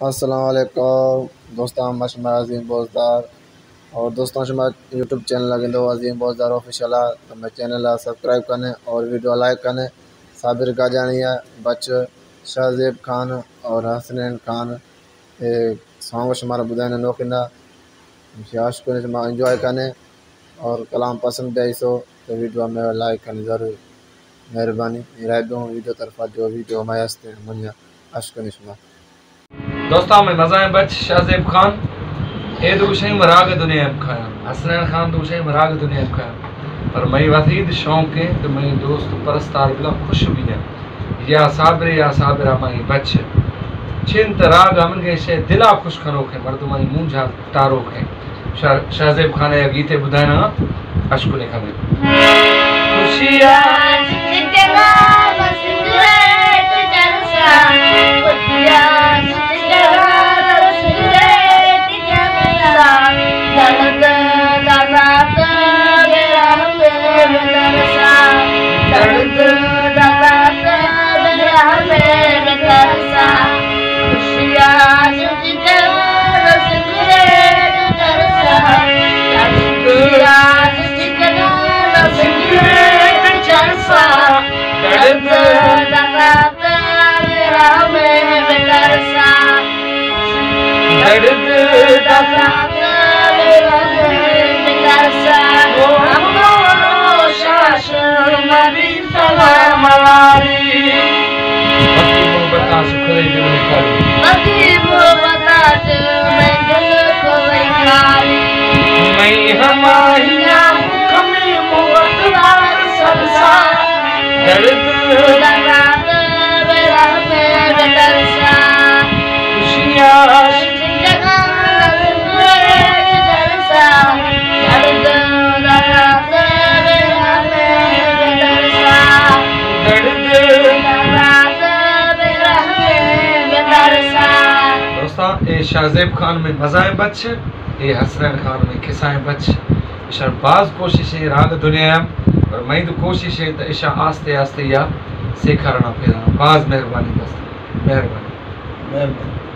अस्सलाम वालेकुम दोस्तों, मैं अजीम बोजदार और दोस्तों यूट्यूब चैनल लगे अजीम बोजदार ऑफिशियल है तो मैं चैनल सब्सक्राइब करें और वीडियो लाइक करें। साबिर गाजानी है बच शहजीब खान और hasnain खान सॉन्ग हमारा बुधाने नौकिना आशिक इंजॉय करें और कलाम पसंद आई सो तो वीडियो में लाइक करें ज़रूर। मेहरबानी वीडियो तरफा जो वीडियो मैं हंसते मुझे आशिक दोस्तों मैं मज़ा बच शहजीब खान ए दूशे मराग दुनिया में खाया hasnain खान दूशे मराग दुनिया में खाया पर मई वसीद शौक है तो मई दोस्त परस्तार बिला खुश भी है या साबिरा मई बच चिंत राग अमन के शे दिला खुश खनो के मर्दमाई मुंझा तारो के शहजीब खान या गीते बुधाना अश्क ने खाने खुशियां जितना बस रे जलसा खुशियां शहजीब खान में मज़ाएं बच ये hasnain खान में खिसाएं बच इशा बाज कोशिश है राग दुनिया और मई तो कोशिश है तो इशा आस्ते आस्ते या सिखाना फिर बाज मेहरबानी दोस्त मेहरबानी।